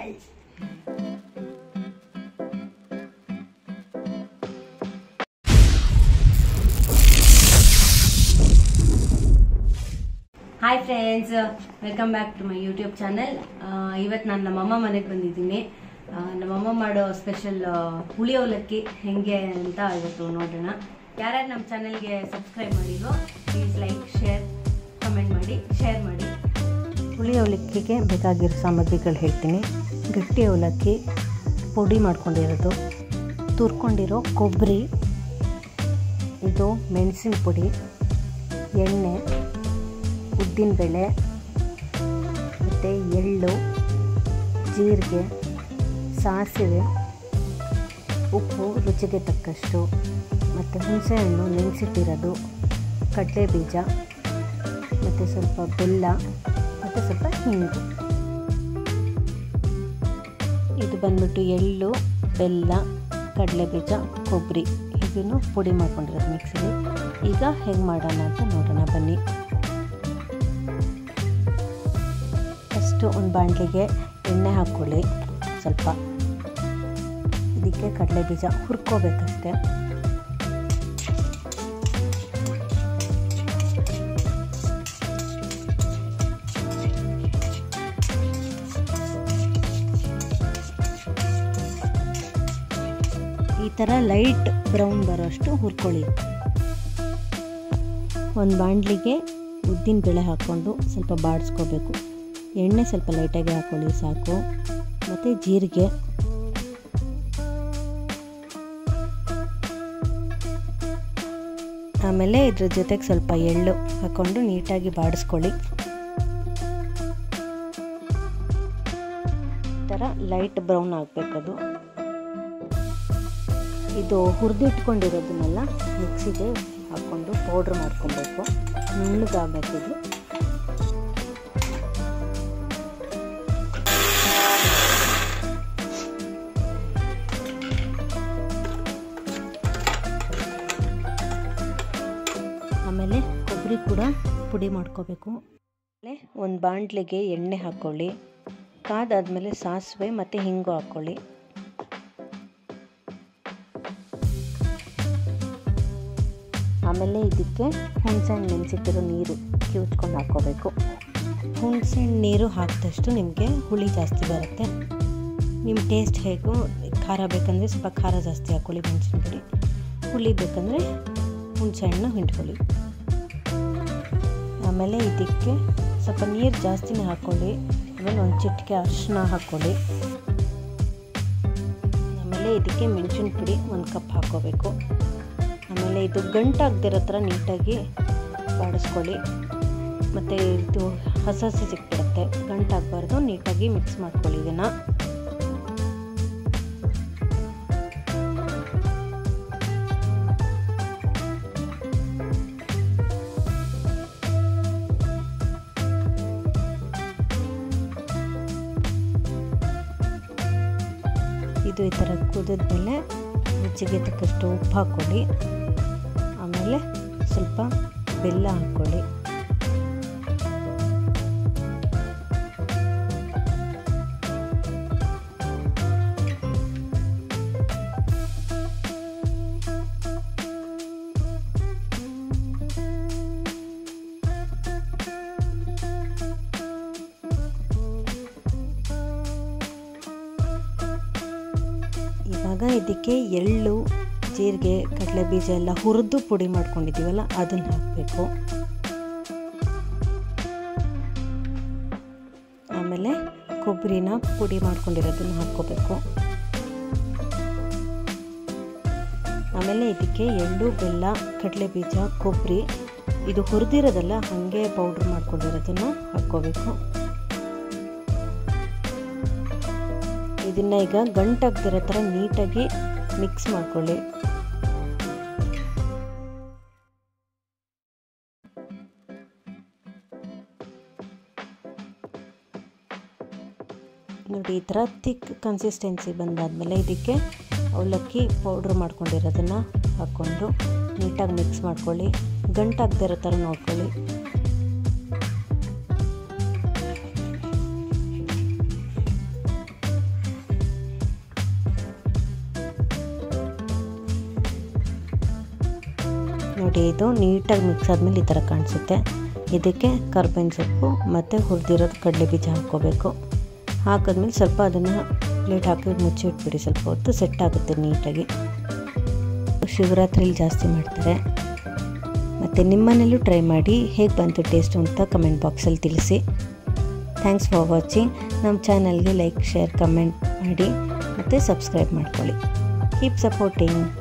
Channel. Hi friends, welcome back to my YouTube channel. ಇವತ್ತು ನಾನು ನಮ್ಮಮ್ಮ ಮನೆಗೆ ಬಂದಿದ್ದೀನಿ. ನಮ್ಮಮ್ಮ ಮಾಡೋ ಸ್ಪೆಷಲ್ ಹುಳಿ ಅವಲಕ್ಕಿ ಹೆಂಗೆ ಅಂತ ಇವತ್ತು ನೋಡೋಣ. ಯಾರ್ಯಾರು ನಮ್ಮ ಚಾನಲ್ಗೆ ಸಬ್ಸ್ಕ್ರೈಬ್ ಮಾಡಿರೋ ಪ್ಲೀಸ್ ಲೈಕ್, ಶೇರ್, ಕಮೆಂಟ್ ಮಾಡಿ, ಶೇರ್ ಮಾಡಿ. ಹುಳಿ ಅವಲಕ್ಕಿಗೆ ಬೇಕಾಗಿರೋ ಸಾಮಗ್ರಿಗಳು ಹೇಳ್ತೀನಿ. ಗಟ್ಟಿ ಅವಲಕ್ಕಿ ಪುಡಿ ಮಾಡ್ಕೊಂಡಿರೋದು, ತುರ್ಕೊಂಡಿರೋ ಕೊಬ್ಬರಿ, ಇದು ಮೆಣಸಿನ ಪುಡಿ, ಎಣ್ಣೆ, ಉದ್ದಿನಬೇಳೆ ಮತ್ತು ಎಳ್ಳು, ಜೀರಿಗೆ, ಸಾಸಿವೆ, ಉಪ್ಪು ರುಚಿಗೆ ತಕ್ಕಷ್ಟು, ಮತ್ತು ಹುಣಸೆಹಣ್ಣು ನೆನೆಸಿಟ್ಟಿರೋದು, ಕಡಲೆ ಬೀಜ ಮತ್ತು ಸ್ವಲ್ಪ ಬೆಲ್ಲ ಮತ್ತು ಸ್ವಲ್ಪ ಹಿಂಗು. ಇದು ಬಂದ್ಬಿಟ್ಟು ಎಳ್ಳು, ಬೆಲ್ಲ, ಕಡಲೆ ಬೀಜ, ಕೊಬ್ಬರಿ ಇದನ್ನು ಪುಡಿ ಮಾಡ್ಕೊಂಡಿರೋದು ಮಿಕ್ಸಿಲಿ. ಈಗ ಹೆಂಗೆ ಮಾಡೋಣ ಅಂತ ನೋಡೋಣ ಬನ್ನಿ. ಫಸ್ಟು ಒಂದು ಬಾಣಲಿಗೆ ಎಣ್ಣೆ ಹಾಕ್ಕೊಳ್ಳಿ. ಸ್ವಲ್ಪ ಇದಕ್ಕೆ ಕಡಲೆ ಬೀಜ ಹುರ್ಕೋಬೇಕಷ್ಟೆ. ಈ ಥರ ಲೈಟ್ ಬ್ರೌನ್ ಬರೋಷ್ಟು ಹುರ್ಕೊಳ್ಳಿ. ಒಂದು ಬಾಣಲಿಗೆ ಉದ್ದಿನ ಬೇಳೆ ಹಾಕ್ಕೊಂಡು ಸ್ವಲ್ಪ ಬಾಡಿಸ್ಕೋಬೇಕು. ಎಣ್ಣೆ ಸ್ವಲ್ಪ ಲೈಟಾಗಿ ಹಾಕ್ಕೊಳ್ಳಿ ಸಾಕು. ಮತ್ತು ಜೀರಿಗೆ, ಆಮೇಲೆ ಇದ್ರ ಜೊತೆಗೆ ಸ್ವಲ್ಪ ಎಳ್ಳು ಹಾಕ್ಕೊಂಡು ನೀಟಾಗಿ ಬಾಡಿಸ್ಕೊಳ್ಳಿ. ಈ ಥರ ಲೈಟ್ ಬ್ರೌನ್ ಆಗಬೇಕದು. ಇದು ಹುರಿದಿಟ್ಕೊಂಡಿರೋದನ್ನೆಲ್ಲ ಮಿಕ್ಸಿಗೆ ಹಾಕ್ಕೊಂಡು ಪೌಡ್ರ್ ಮಾಡ್ಕೊಬೇಕು. ನುಣ್ಣಗಾಗಬೇಕಿದು. ಆಮೇಲೆ ಕೊಬ್ಬರಿ ಕೂಡ ಪುಡಿ ಮಾಡ್ಕೋಬೇಕು. ಆಮೇಲೆ ಒಂದು ಬಾಣಲಿಗೆ ಎಣ್ಣೆ ಹಾಕ್ಕೊಳ್ಳಿ. ಕಾದಾದ್ಮೇಲೆ ಸಾಸಿವೆ ಮತ್ತು ಹಿಂಗು ಹಾಕ್ಕೊಳ್ಳಿ. ಆಮೇಲೆ ಇದಕ್ಕೆ ಹುಣಸೆಹಣ್ಣು ನೆನೆಸಿಟ್ಟಿರೋ ನೀರು ಕಿವುಚ್ಕೊಂಡು ಹಾಕ್ಕೋಬೇಕು. ಹುಣಸೆಹಣ್ಣು ನೀರು ಹಾಕಿದಷ್ಟು ನಿಮಗೆ ಹುಳಿ ಜಾಸ್ತಿ ಬರುತ್ತೆ. ನಿಮ್ಮ ಟೇಸ್ಟ್ ಹೇಗೋ, ಖಾರ ಬೇಕಂದರೆ ಸ್ವಲ್ಪ ಖಾರ ಜಾಸ್ತಿ ಹಾಕ್ಕೊಳ್ಳಿ, ಮೆಣಸಿನ ಪುಡಿ. ಹುಳಿ ಬೇಕಂದರೆ ಹುಣಸೆಹಣ್ಣು ಹಿಂಡ್ಕೊಳ್ಳಿ. ಆಮೇಲೆ ಇದಕ್ಕೆ ಸ್ವಲ್ಪ ನೀರು ಜಾಸ್ತಿನೇ ಹಾಕ್ಕೊಳ್ಳಿ. ಆಮೇಲೆ ಒಂದು ಚಿಟಿಕೆ ಅರಿಶಿನ ಹಾಕ್ಕೊಳ್ಳಿ. ಆಮೇಲೆ ಇದಕ್ಕೆ ಮೆಣಸಿನ ಪುಡಿ 1 ಕಪ್ ಹಾಕ್ಕೋಬೇಕು. ಆಮೇಲೆ ಇದು ಗಂಟಾಗದಿರೋ ಥರ ನೀಟಾಗಿ ಬಾಡಿಸ್ಕೊಳ್ಳಿ. ಮತ್ತು ಇದು ಹಸಿ ಸಿಕ್ಬಿಡುತ್ತೆ, ಗಂಟಾಗಬಾರ್ದು. ನೀಟಾಗಿ ಮಿಕ್ಸ್ ಮಾಡ್ಕೊಳ್ಳಿ ಇದನ್ನು. ಇದು ಈ ಥರ ಕುದಿದ್ಮೇಲೆ ರುಚಿಗೆ ತಕ್ಕಷ್ಟು ಉಪ್ಪು ಹಾಕ್ಕೊಳ್ಳಿ. ಆಮೇಲೆ ಸ್ವಲ್ಪ ಬೆಲ್ಲ ಹಾಕ್ಕೊಳ್ಳಿ. ಇವಾಗ ಇದಕ್ಕೆ ಎಳ್ಳು, ಜೀರಿಗೆ, ಕಡಲೆ ಬೀಜ ಎಲ್ಲ ಹುರಿದು ಪುಡಿ ಮಾಡ್ಕೊಂಡಿದ್ದೀವಲ್ಲ ಅದನ್ನು ಹಾಕಬೇಕು. ಆಮೇಲೆ ಕೊಬ್ಬರಿನ ಪುಡಿ ಮಾಡ್ಕೊಂಡಿರೋದನ್ನು ಹಾಕ್ಕೋಬೇಕು. ಆಮೇಲೆ ಇದಕ್ಕೆ ಎಳ್ಳು, ಬೆಲ್ಲ, ಕಡಲೆ ಬೀಜ, ಕೊಬ್ಬರಿ ಇದು ಹುರಿದಿರೋದಲ್ಲ, ಹಾಗೆ ಪೌಡ್ರ್ ಮಾಡ್ಕೊಂಡಿರೋದನ್ನು ಹಾಕ್ಕೋಬೇಕು. ಇದನ್ನು ಈಗ ಗಂಟಾಗ್ದಿರೋ ಥರ ನೀಟಾಗಿ ಮಿಕ್ಸ್ ಮಾಡ್ಕೊಳ್ಳಿ. ನೋಡಿ, ಈ ಥರ ಥಿಕ್ ಕನ್ಸಿಸ್ಟೆನ್ಸಿ ಬಂದಾದಮೇಲೆ ಇದಕ್ಕೆ ಅವಲಕ್ಕಿ ಪೌಡ್ರ್ ಮಾಡ್ಕೊಂಡಿರೋದನ್ನು ಹಾಕ್ಕೊಂಡು ನೀಟಾಗಿ ಮಿಕ್ಸ್ ಮಾಡ್ಕೊಳ್ಳಿ. ಗಂಟಾಗ್ದಿರೋ ಥರ ನೋಡ್ಕೊಳ್ಳಿ. ನೋಡಿ ಇದು ನೀಟಾಗಿ ಮಿಕ್ಸ್ ಆದಮೇಲೆ ಈ ಥರ ಕಾಣಿಸುತ್ತೆ. ಇದಕ್ಕೆ ಕರ್ಬೇವಿನ ಸೊಪ್ಪು ಮತ್ತು ಹುರಿದಿರೋದು ಕಡಲೆ ಬೀಜ ಹಾಕ್ಕೋಬೇಕು. ಹಾಕಿದ್ಮೇಲೆ ಸ್ವಲ್ಪ ಅದನ್ನು ಪ್ಲೇಟ್ ಹಾಕಿ ಮುಚ್ಚಿಟ್ಬಿಡಿ, ಸ್ವಲ್ಪ ಹೊತ್ತು ಸೆಟ್ ಆಗುತ್ತೆ ನೀಟಾಗಿ. ಶಿವರಾತ್ರಿಲಿ ಜಾಸ್ತಿ ಮಾಡ್ತಾರೆ. ಮತ್ತು ನಿಮ್ಮನೇಲೂ ಟ್ರೈ ಮಾಡಿ ಹೇಗೆ ಬಂತು ಟೇಸ್ಟು ಅಂತ ಕಮೆಂಟ್ ಬಾಕ್ಸಲ್ಲಿ ತಿಳಿಸಿ. Thanks for watching. ನಮ್ಮ ಚಾನಲ್ಗೆ ಲೈಕ್, ಶೇರ್, ಕಮೆಂಟ್ ಮಾಡಿ ಮತ್ತು ಸಬ್ಸ್ಕ್ರೈಬ್ ಮಾಡ್ಕೊಳ್ಳಿ. Keep supporting.